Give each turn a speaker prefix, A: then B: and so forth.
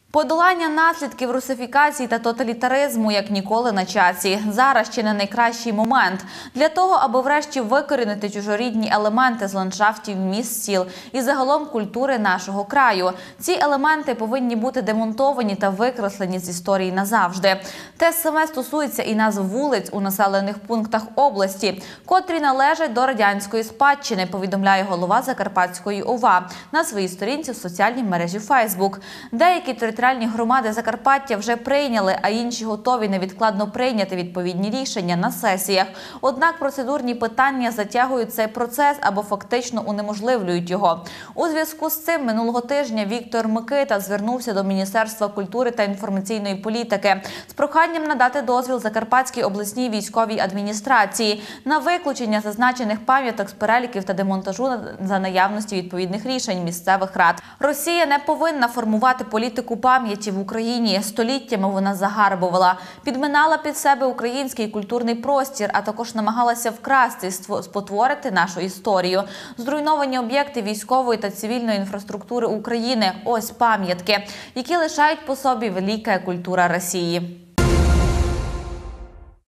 A: Подолання наслідків русифікації та тоталітаризму як ніколи на часі. Зараз ще не найкращий момент для того, аби врешті викорінити чужорідні елементи з ландшафтів міст, сіл і загалом культури нашого краю. Ці елементи повинні бути демонтовані та викреслені з історії назавжди. Те саме стосується і назв вулиць у населених пунктах області, котрі належать до радянської спадщини, повідомляє голова Закарпатської ОВА на своїй сторінці в соціальній мережі Фейсбук. Деякі територіальні громади Закарпаття вже прийняли, а інші готові невідкладно прийняти відповідні рішення на сесіях. Однак процедурні питання затягують цей процес або фактично унеможливлюють його. У зв'язку з цим минулого тижня Віктор Микита звернувся до Міністерства культури та інформаційної політики з проханням надати дозвіл Закарпатській обласній військовій адміністрації на виключення зазначених пам'яток з переліків та демонтажу за наявності відповідних рішень місцевих рад. Росія не повинна формувати політику пам'яті в Україні. Століттями вона загарбувала, підминала під себе український культурний простір, а також намагалася вкрасти, спотворити нашу історію. Зруйновані об'єкти військової та цивільної інфраструктури України – ось пам'ятки, які лишають по собі велика культура Росії.